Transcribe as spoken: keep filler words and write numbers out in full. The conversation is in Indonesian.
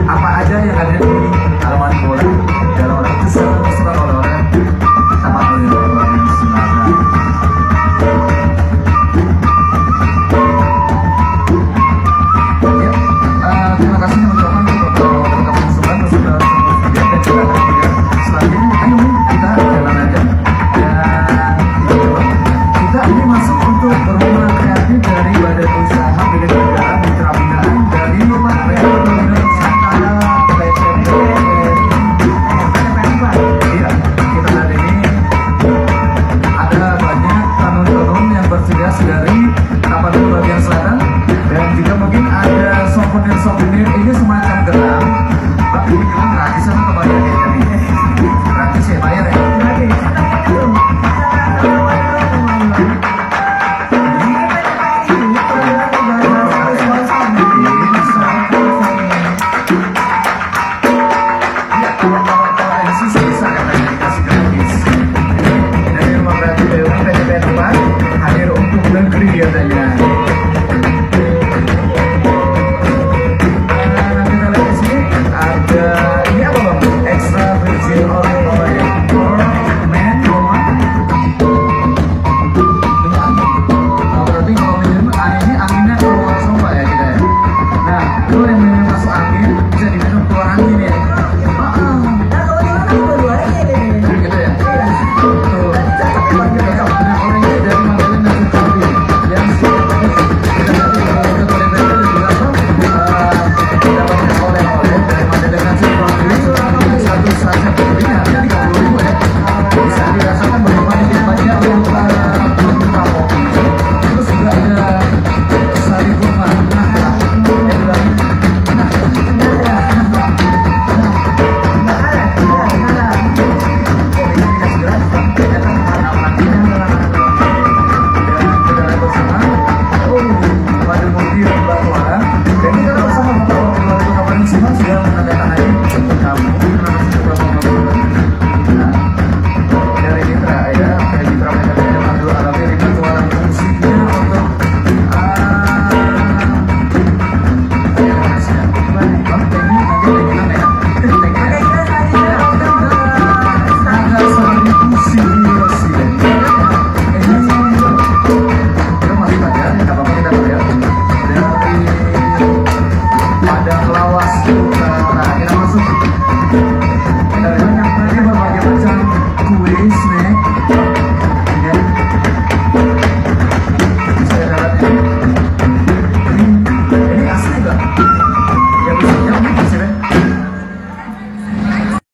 apa aja yang ada di Armani Bola dalam orang keseluruhan oleh-oleh sama oleh-oleh Senada. Ya, uh, terima kasih ucapkan untuk Kota Pasukan sudah dan juga selanjutnya ayo kita jalan aja dan kita ini masuk untuk berhubungan kreatif dari Badan Usaha Milik Negara Mitra Binaan dari Rumah Rekonomian Nusantara P T P N. Iya, kita lihat ini ada banyak tanun-tanun yang bersedia dari Tapanuli bagian selatan dan juga mungkin ada souvenir-souvenir ini semacam